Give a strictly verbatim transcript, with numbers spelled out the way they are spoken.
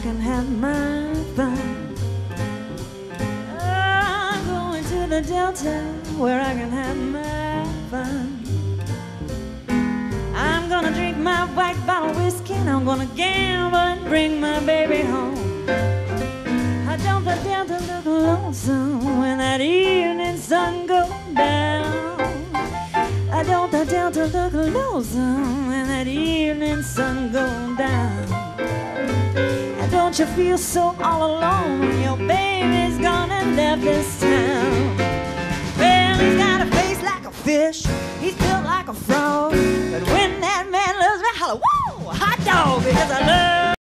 can have my fun. I'm going to the Delta where I can have my fun. I'm gonna drink my white bottle whiskey and I'm gonna gamble and bring my baby home. I don't the Delta look lonesome when that evening sun goes down. I don't the Delta look lonesome when that evening sun goes down. And don't you feel so all alone when your baby's gone and left this town? Well, he's got a face like a fish, he's built like a frog, but when that man loves me, holla, whoa, hot dog, because I love